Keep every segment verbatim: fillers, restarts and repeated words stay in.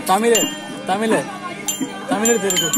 தமிழ் தமிழ் தமிழ் எடுத்து இருக்கு.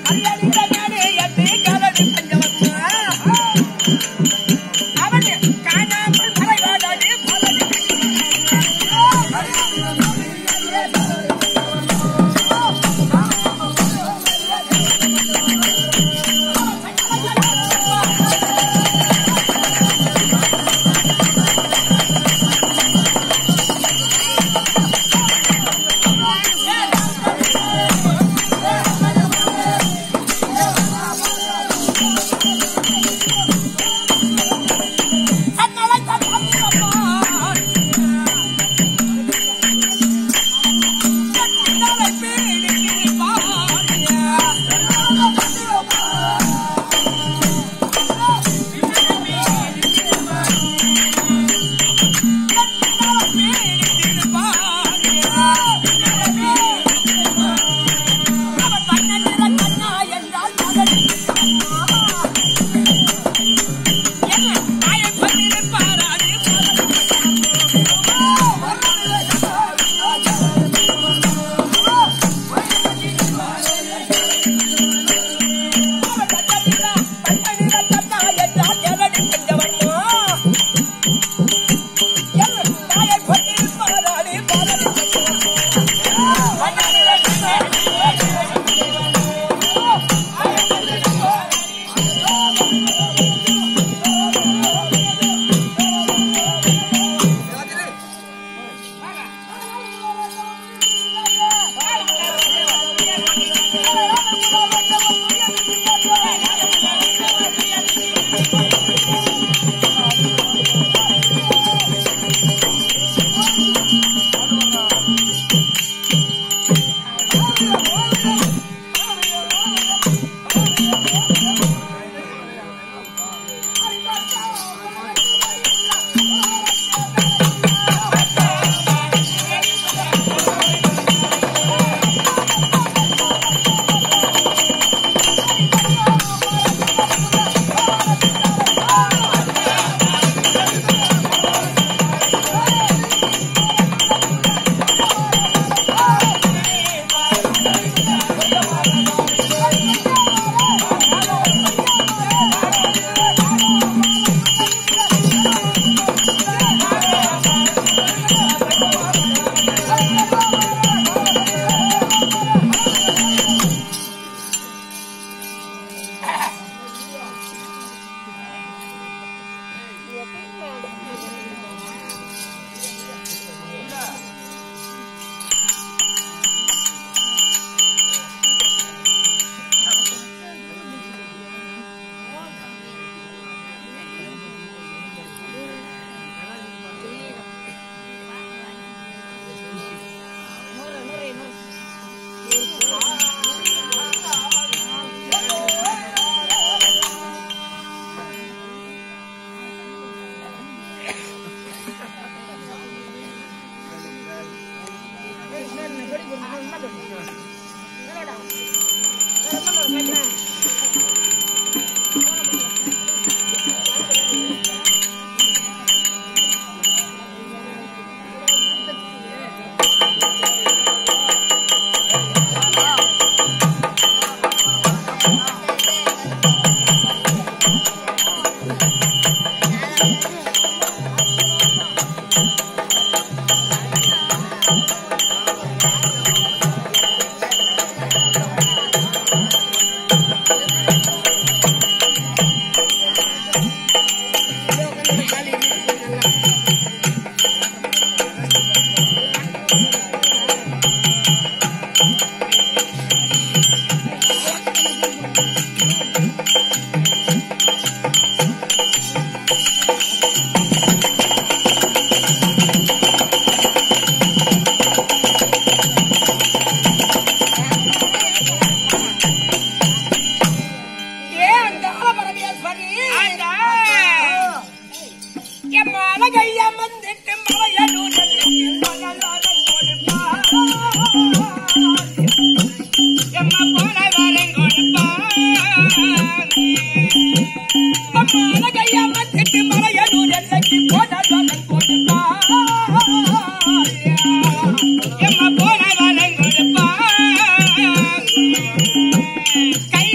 Kay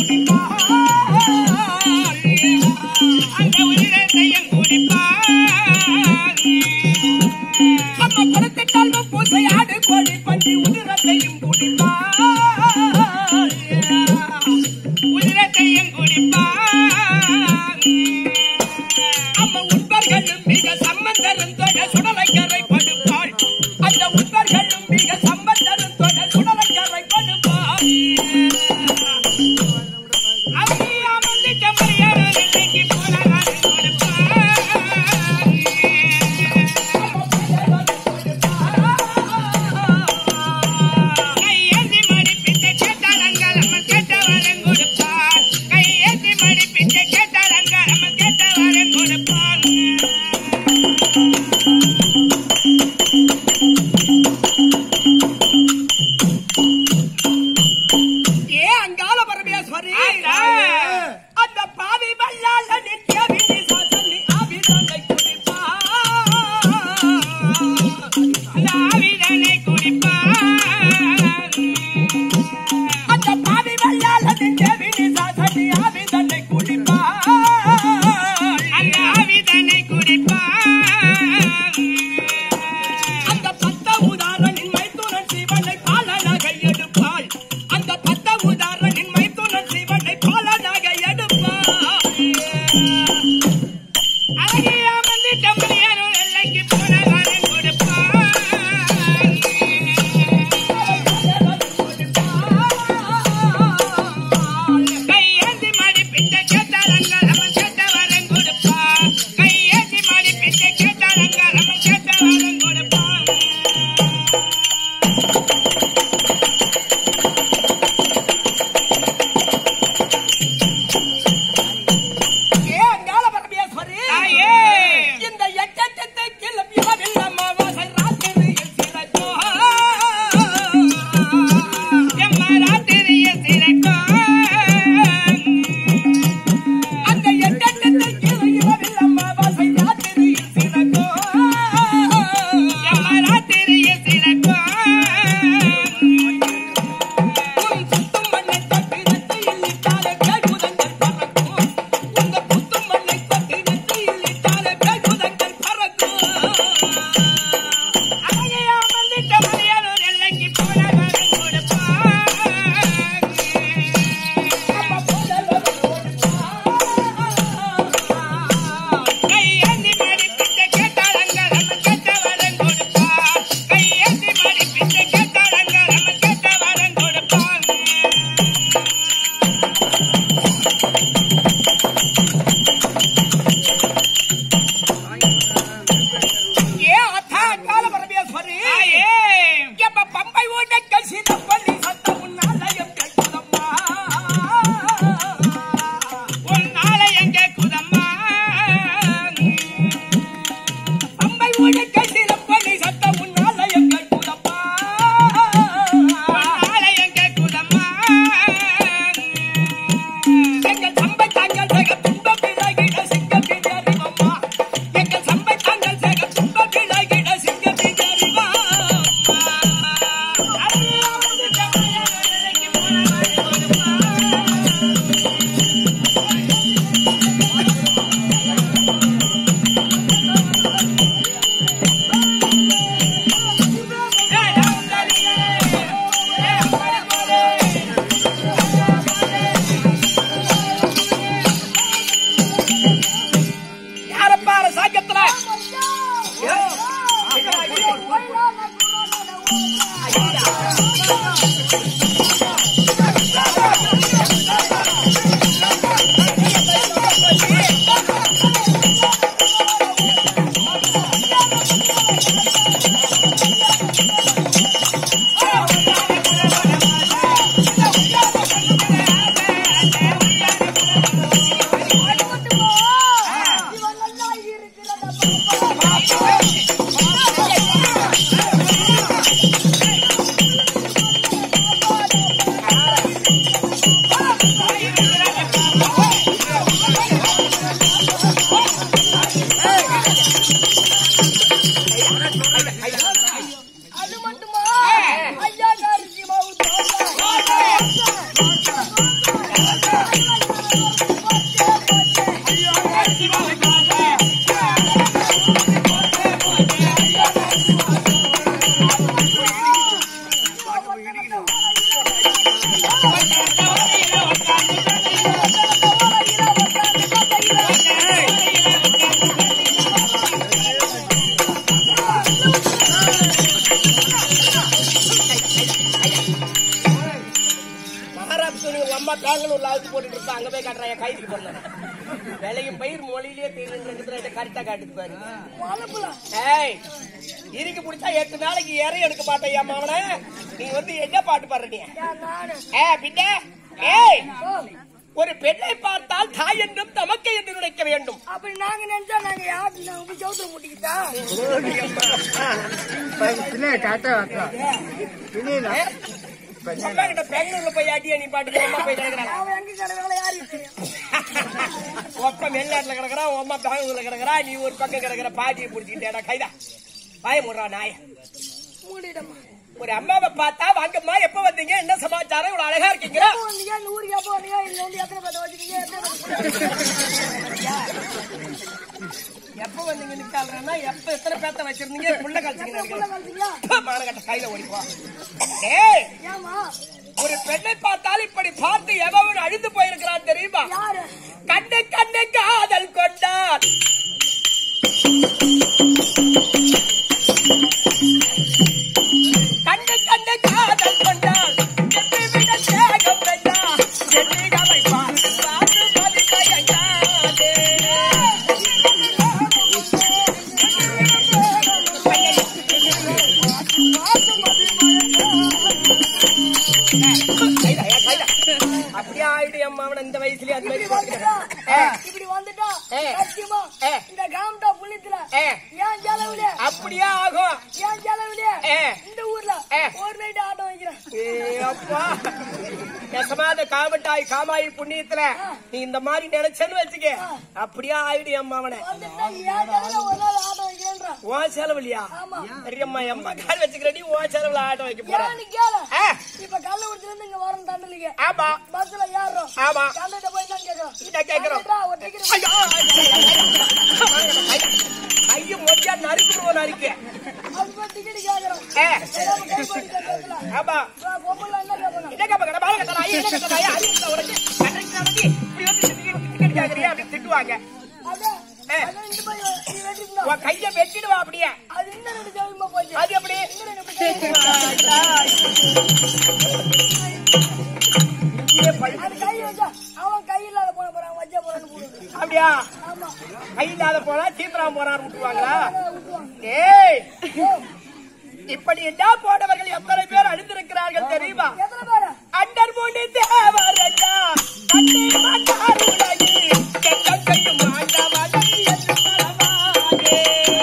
ஐயா வேலையும் பயிர் மொழியிலேயே தெரியுது கரெக்டா காட்டுது பாரு. இருக்கு பிடிச்சா எட்டு நாளைக்கு ஏற எடுக்க மாட்டேன் என் மாவன. நீ வந்து என்ன பாட்டு பாடுற நீ? பின்ன ஏய் ஒரு பெண்ணை பார்த்தால் தாய் என்றும் தமக்கை என்று நினைக்க வேண்டும். அப்படி நாங்க நினைச்சா நாங்க யாரு சௌத்திர முட்டிக்கிட்டா பெங்களூர்ல போய் அடியா நீ பாட்டு அம்மா போய் கிடக்குறான். ஒப்ப வெளிநாட்டுல கிடக்குறான், அம்மா பெங்களூர்ல கிடக்குறா, நீ ஒரு பக்கம் கிடக்குற பாட்டியை பிடிச்சிக்கிட்டேடா கைதா பாய முடுறா நாய. ஒரு அம்மாவை பார்த்தா வாங்கம்மா எப்ப வந்தீங்க, என்ன சமாச்சாரம், இவ்வளவு அழகா இருக்கீங்க, எப்ப வந்தீங்க நிக்காலன்னா எப்ப எத்தனை பேத்த வச்சிருந்தீங்க புள்ள கழிச்சிங்க மானகட்ட கையில ஓடிப்பா. ஏய் ஒரு பெண்ணை பார்த்தால் இப்படி பார்த்து எவன் அழுது போயிருக்கிறான் தெரியுமா? கண்ணு கண்ணு காதல் கொண்டான் கண்ணு கண்ணு காதல் கொண்டான் எப்படி விட சேகம் வேண்டா எண்ணிகவை பார்த்து பார்த்து மதிப்பயங்காதே. அப்படியே ஆயிடு அம்மா இந்த வயசுலயே அது மாதிரி இப்படி வந்துட்டா இந்த காமட்டா புள்ளித்துல ஏன் செலவுல அப்படியே ஆகும். ஏன் செலவுல இந்த ஊர்ல ஒரு நைட் ஆட்டம் வைக்கிறேன். அப்பா நெசமாத காமட்டாய் காமாயி புண்ணியத்துல நீ இந்த மாதிரி நினைச்சேன்னு வச்சுக்க அப்படியே ஆயிடு அம்மா அவனை. ஓ செலவுலையா பெரியம்மா எம்மா கால் வச்சுக்கிறடி ஓ செலவுல ஆட்டம் வைக்க போறேன். இப்ப கல்ல ஊத்துல இருந்து இங்க வரும் தண்டலிங்க. ஆமா பஸ்ல ஏறோம். ஆமா கல்லட்ட போய் தான் கேக்குறோம். இத கேக்குறோம். ஐயோ மொச்சா நறுக்குறோம் நறுக்கு. அப்ப டிக்கெட் கேக்குறோம். ஆமா பொம்பள என்ன கேப்பணும்? இத கேப்பங்க பாருங்க தரா ஐயா என்ன கேட்டா ஐயா அறிய உடனே கரெக்ட் நடத்தி இப்படி வந்து டிக்கெட் கேக்குறியா அப்படி திட்டுவாங்க. அத அத இந்த போய் வெட்டிடுவா. வா கைய வெட்டிடுவா அப்படியே. அது இன்ன ரெண்டு ஜெயமா போச்சு. அது அப்படி இன்ன ரெண்டு அவன் கை இல்லாத போன போறான் வச்ச போறான்னு போடுது. அப்படியா? ஆமா கை இல்லாத போனா சீப்பிராம போறான்னு விட்டுவாங்களா? ஏய் இப்படி என்ன போனவர்கள் எத்தனை பேர் அழிந்திருக்கிறார்கள் தெரியுமா? எத்தனை பேர்? அண்டர் மூணு தேவரா அண்டை மாட்டார் உலகி கெட்டம் செய்யும் ஆண்டவனை என்று பரவாதே.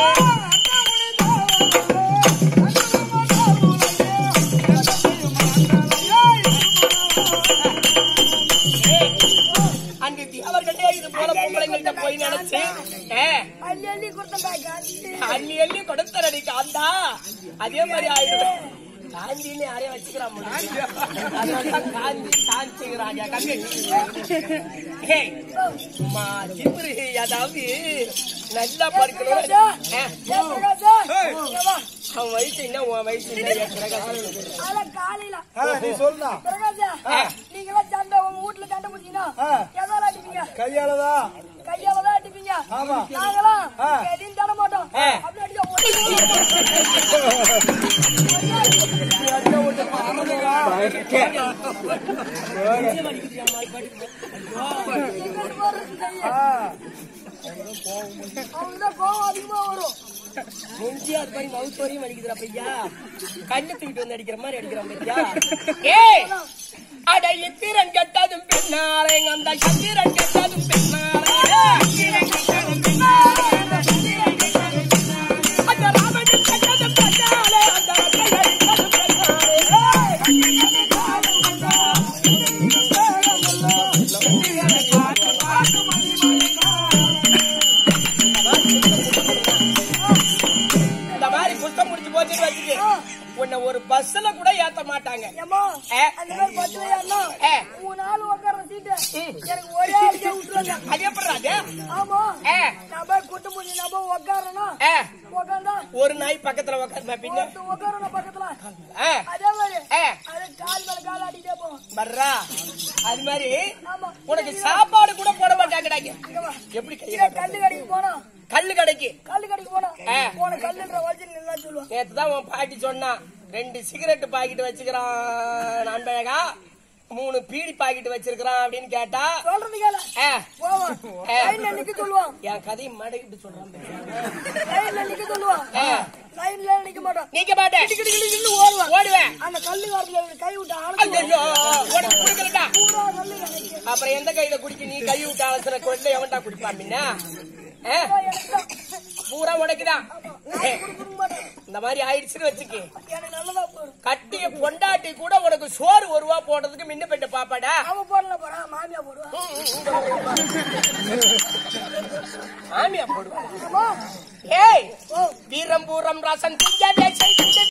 அவர்களே இது போல பொம்பளைங்கள்ட்ட போய் நினைச்சு அள்ளி அள்ளி கொடுத்த அள்ளி அள்ளி கொடுத்தரடி காந்தா அதே மாதிரி ஆயிடும். காந்தின்னு யாரையும் வச்சுக்கிறான் காந்தி காஞ்சிக்கிறாங்க அதாவது நல்லா படிக்கணும். அவன் வயசு என்ன உன் வயசு சொல்லுங்க. நீங்களா சண்டை உங்க வீட்டுல சண்டை முடிச்சீங்கன்னா எதால அடிப்பீங்க? கையாலதான் கையாலதான் அடிப்பீங்க. நாங்களாம் எதையும் தர மாட்டோம். அப்படி அடிச்சா அவங்கதான் கோவம் அதிகமா வரும். நெஞ்சியா அது மாதிரி மவுத்து வரையும் அடிக்குதுரா பையா. கண்ணு தூக்கிட்டு வந்து அடிக்கிற மாதிரி அடிக்கிறான் பையா. ஏய் அட இத்திரன் கெட்டதும் பின்னாலே அந்த கத்திரன் கெட்டதும் பின்னாலே அந்த ராமனும் கெட்டதும் பின்னாலே அந்த ரத்தகரின் கெட்டதும் இந்த மாதிரி புத்தம் முடிச்சு போச்சுன்னு வச்சுக்கு உன்னை ஒரு பஸ்ல கூட ஏத்த மாட்டாங்க. எனக்கு ஒரே அடிக்க விட்டுருவாங்க. அது எப்படி அது? ஆமா ஏ, நம்ம குட்டு மூஞ்சி நம்ம உட்காரணும். ஏ, உட்காந்தா ஒரு நாய் பக்கத்துல உட்காருமா பின்ன? உட்காரணும் பக்கத்துல. ஏ, அதே மாதிரி ஏ, அது கால் மேல கால் ஆடிட்டே போவோம். வர்றா. அது மாதிரி ஆமா உனக்கு சாப்பாடு கூட போட மாட்டாங்கடாங்க. இங்க வா. எப்படி இதே கையில கல்லு கடைக்கு போனா கல்லு கடைக்கு கல்லு கடைக்கு போனா ஆ. போன கல்லுன்ற ஒரிஜினல் எல்லாம் சொல்லுவான். நேத்துதான் உன் பாட்டி சொன்னா, ரெண்டு சிகரெட் பாக்கெட் வச்சுக்கிறான் அன்பழகா, மூணு பீடி பாக்கெட் வச்சிருக்கிறான் அப்படின்னு கேட்டா சொல்றது கேள ஆ, போவான். ஆ. லைன்ல நிக்க சொல்லுவான். என் கதையை மடக்கிட்டு சொல்றான். லைன்ல நிக்க சொல்லுவான். ஆ. லைன்ல நிக்க மாட்டான். நீக்க மாட்டேன், கிடு கிடு கிடுன்னு ஓடுவான். ஓடுவேன். அந்த கல்லு காரத்துல கை விட்டு ஆளு ஐயோ, உனக்கு குடிக்கலடா. பூரா கல்லு எனக்கு அப்புறம் எந்த கையில குடிக்க? நீ கை விட்டு ஆலோசனை கொள்ள எவன்டா குடிப்பான் பின்ன? ஆ, எனக்கு தான். பூரா உடைக்குதான். நான் குடுக்க மாட்டேன். இந்த மாதிரி ஆயிடுச்சுன்னு வச்சுக்கு, எனக்கு நல்லதா போடும். கட்டிய பொண்டாட்டி கூட உனக்கு சோறு ஒரு ரூபா போடுறதுக்கு முன்ன போயிட்டு பாப்பாடா. அவன் போடல போறான் மாமியா போடுவான். மாமியா போடுவா. ஆமா ஏய், ஓ வீரம் பூரம் ரசம் திங்கவே செய்து